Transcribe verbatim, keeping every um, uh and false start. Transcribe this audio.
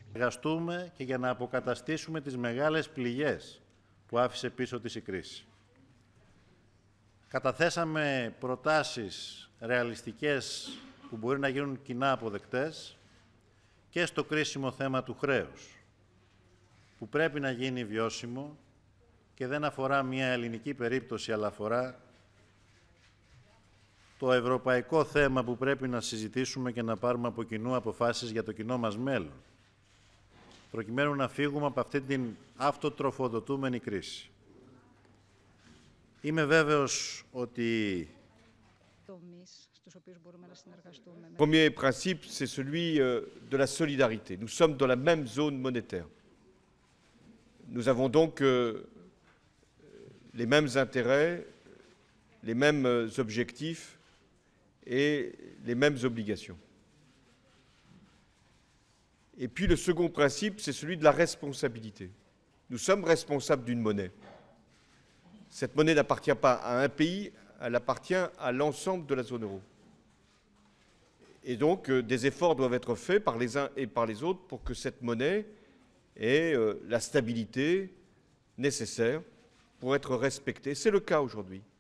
Εργαστούμε και για να αποκαταστήσουμε τις μεγάλες πληγές που άφησε πίσω της η κρίση. Καταθέσαμε προτάσεις ρεαλιστικές που μπορεί να γίνουν κοινά αποδεκτές και στο κρίσιμο θέμα του χρέους, που πρέπει να γίνει βιώσιμο και δεν αφορά μια ελληνική περίπτωση, αλλά αφορά το ευρωπαϊκό θέμα που πρέπει να συζητήσουμε και να πάρουμε από κοινού αποφάσεις για το κοινό μας μέλλον, προκειμένου να φύγουμε από αυτή την αυτοτροφοδοτούμενη κρίση. Είμαι βέβαιος ότι... Le premier principe, c'est celui de la solidarité. Nous sommes dans la même zone monétaire. Nous avons donc les mêmes intérêts, les mêmes objectifs et les mêmes obligations. Et puis le second principe, c'est celui de la responsabilité. Nous sommes responsables d'une monnaie. Cette monnaie n'appartient pas à un pays, elle appartient à l'ensemble de la zone euro. Et donc, euh, des efforts doivent être faits par les uns et par les autres pour que cette monnaie ait euh, la stabilité nécessaire pour être respectée. C'est le cas aujourd'hui.